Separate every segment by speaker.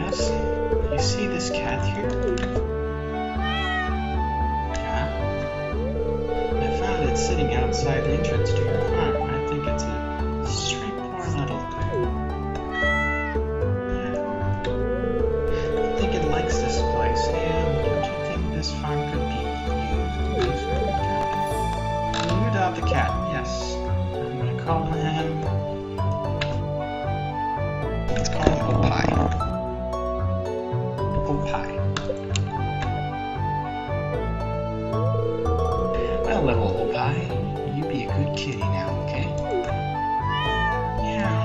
Speaker 1: guys, you see this cat here? Yeah. I found it sitting outside the entrance to your farm. I think it's a straightforward little thing. Yeah. I think it likes this place. Hey, don't you think this farm could be used for a cat? Will you adopt the cat? Yes. I'm gonna call him. Let's call him Opie. Opie. Well, little Opie, you be a good kitty now, okay? Yeah.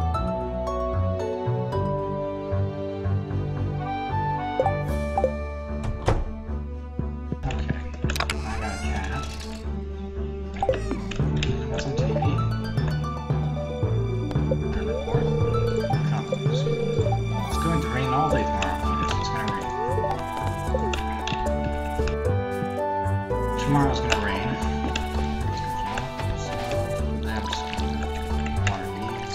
Speaker 1: Okay. I got a cat. Wasn't TV. Report. It's going to rain all day tomorrow. It's going to rain. Tomorrow's going to rain. So I'm just going to water these.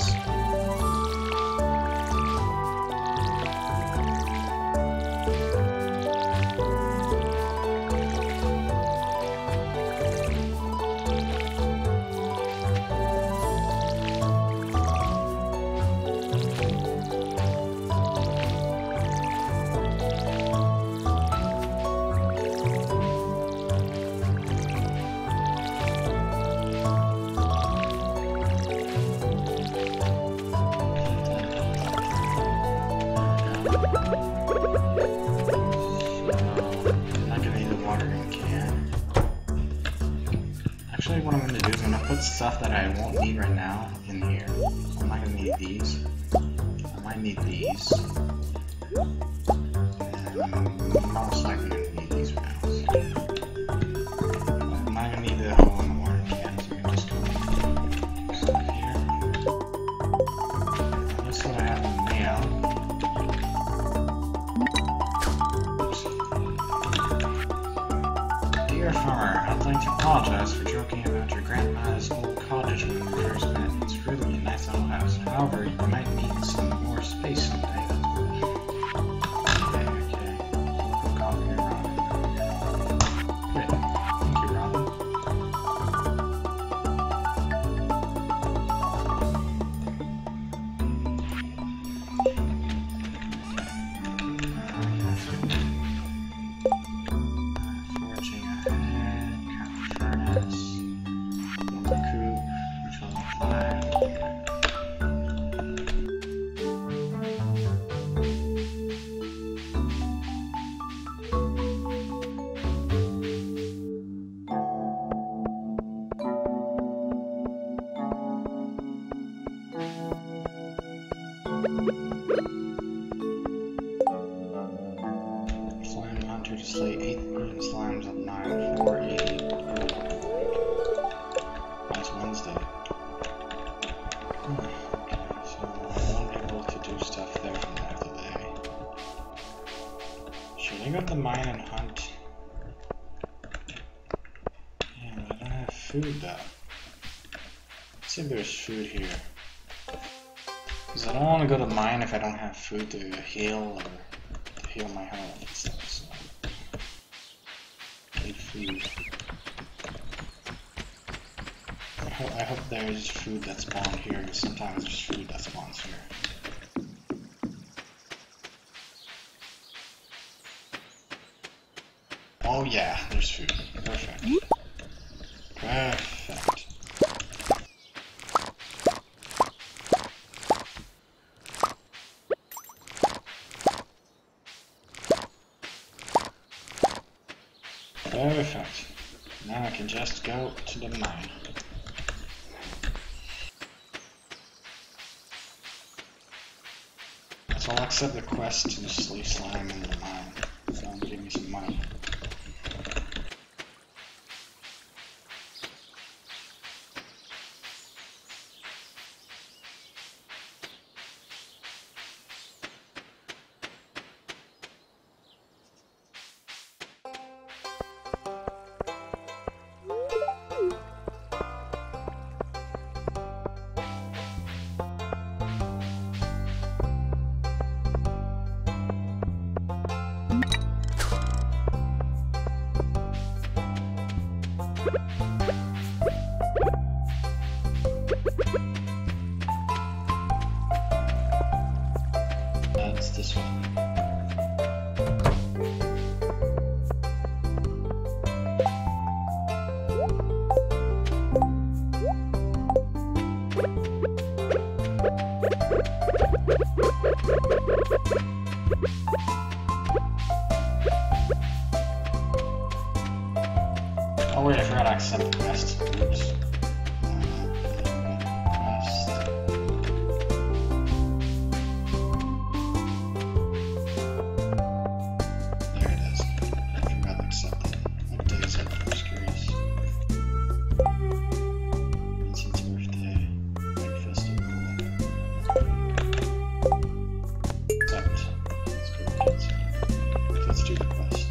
Speaker 1: Actually, what I'm going to do is I'm going to put stuff that I won't need right now in here. I'm not going to need these. I might need these. And I'm most likely going to need these rounds. I'm not going to need the hole in the water can, so I'm just going to put stuff here. This is what I have in the mail. Dear farmer, I'd like to apologize for joking about your grandma's old cottage when we first met. It's really a nice little house. However, you might need some more space someday. Okay. Put coffee here, Robin. Good. Thank you, Robin. Forging ahead, craft furnace, water coop, control fire. Slime hunter to slay 8 green slimes at 9, 480. That's Wednesday. Okay, so I won't be able to do stuff there from there today. Should I go to the mine and hunt? Yeah, but I don't have food though. Let's see if there's food here. Because I don't want to go to the mine if I don't have food to heal or to heal my health and stuff, so I need food. I hope there's food that spawned here, because sometimes there's food that spawns here. Oh yeah, there's food. Perfect. Perfect. Perfect. Now I can just go to the mine. So I'll accept the quest to slay slime in the mine. So give me some money. it's this one. Oh wait, I forgot to accept the rest. Oops. Rest. There it is. I forgot to accept it. What day is it? I'm just curious. Vincent's birthday. White festival. Accept. Let's go with Vincent. Let's do the quest.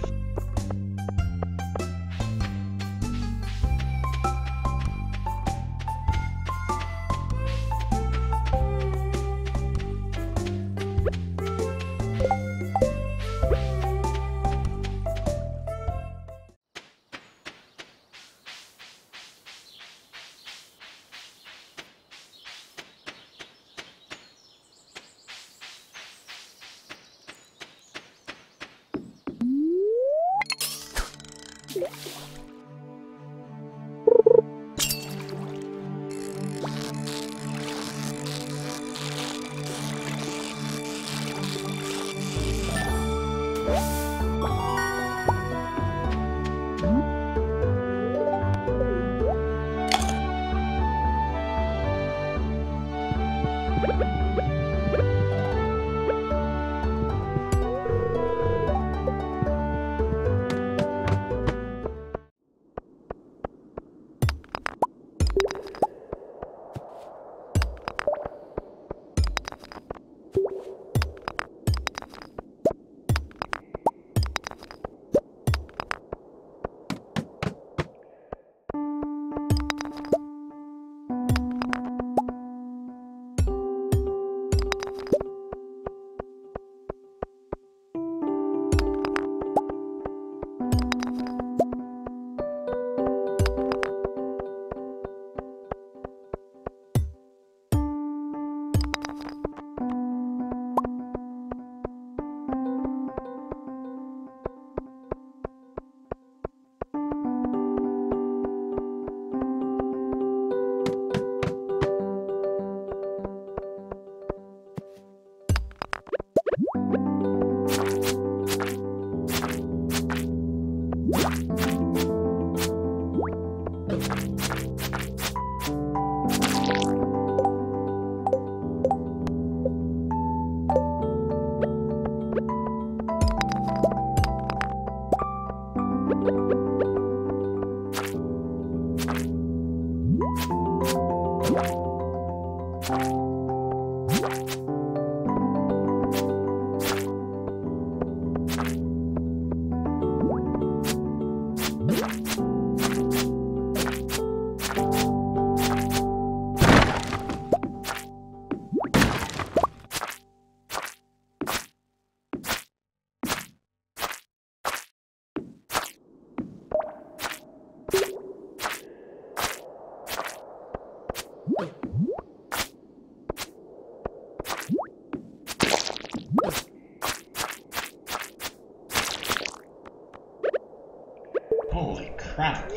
Speaker 1: Holy crap.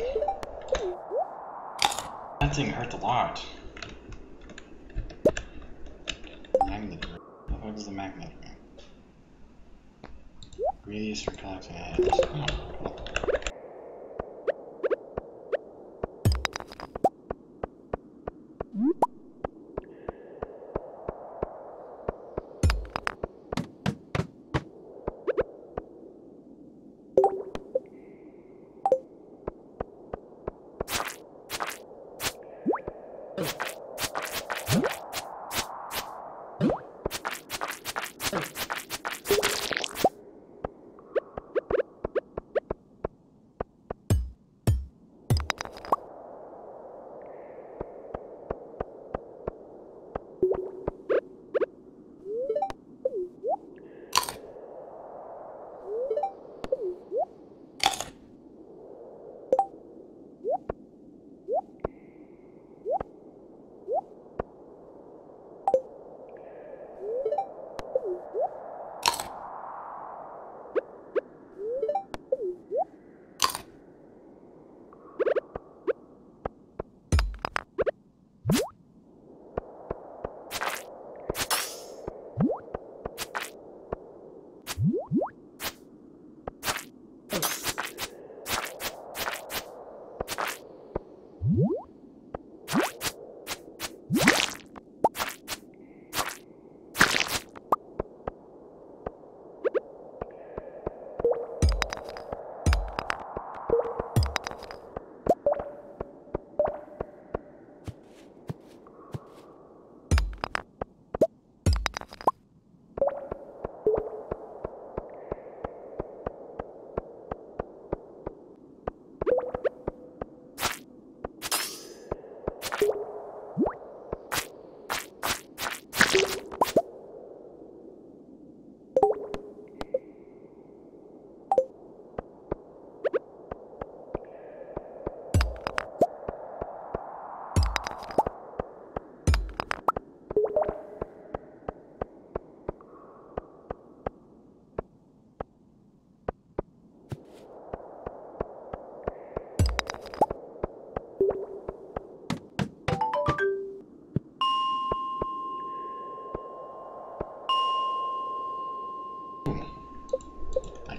Speaker 1: That thing hurt a lot. Magnet. What is the magnet? Radius for collecting items. Oh, cool.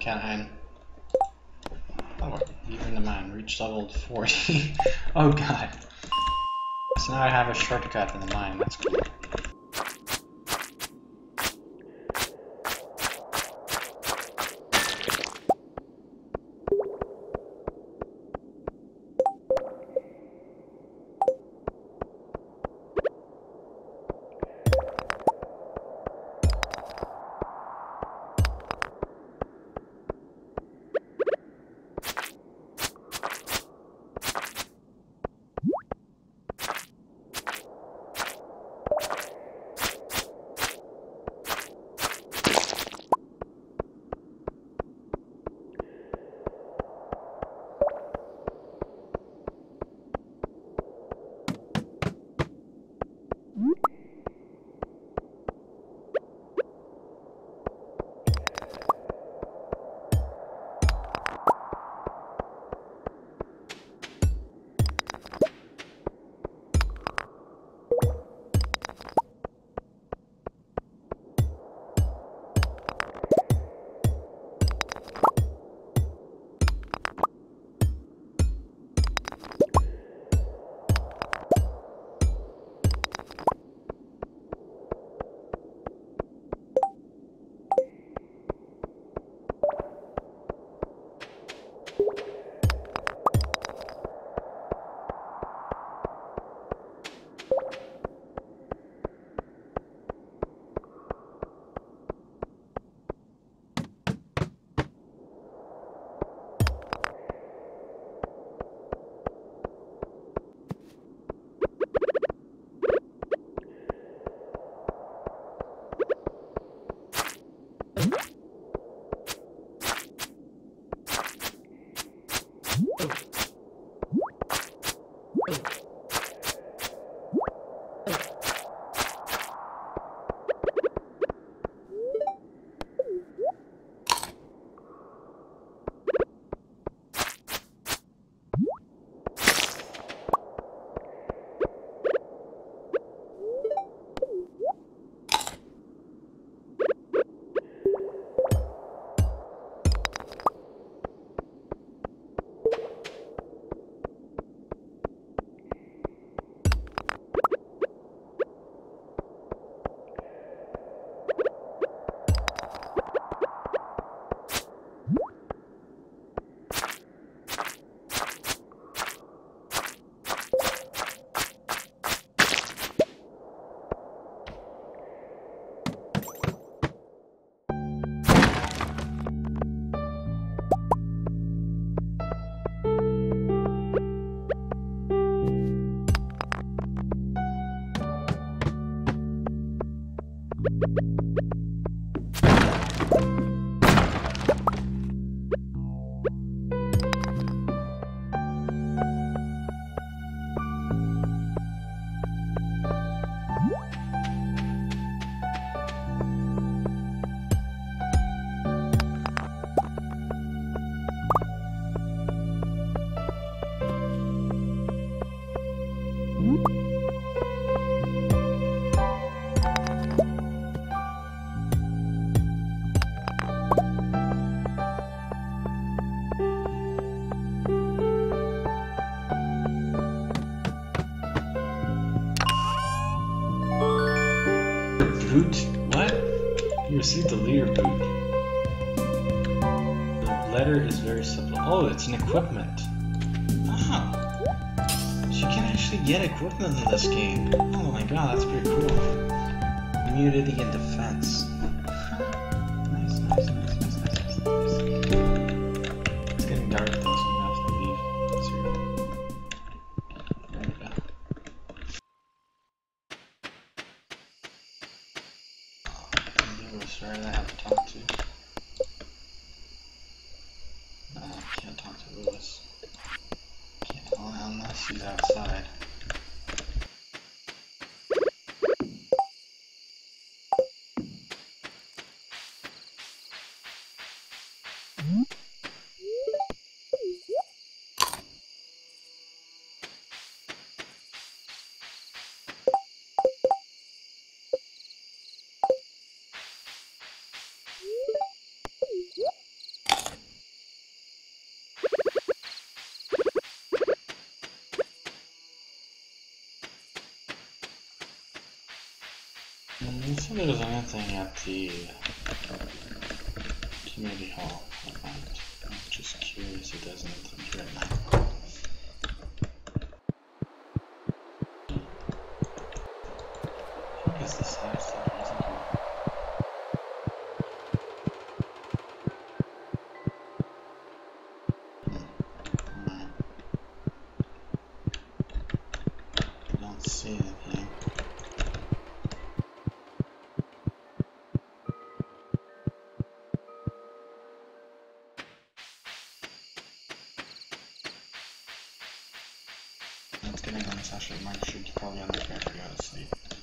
Speaker 1: can oh, even the mine reached level 40. Oh god. So now I have a shortcut in the mine, that's cool. Boot? What? You received the leader boot. The letter is very simple. Oh, it's an equipment. Oh. So you can actually get equipment in this game. Oh my god, that's pretty cool. Immunity and defense. Nice, nice, nice, nice, nice, nice, nice. It's getting dark though, so I'm gonna have to leave. There we go. Sorry, I have to talk to. No, I can't talk to Lewis. Can't, unless he's outside. Let's see if there's anything at the community hall. I'm just curious if there's anything here now. What is this house that isn't here? I don't see anything. Let's get in on this. Actually, Mike should probably on the back go to sleep.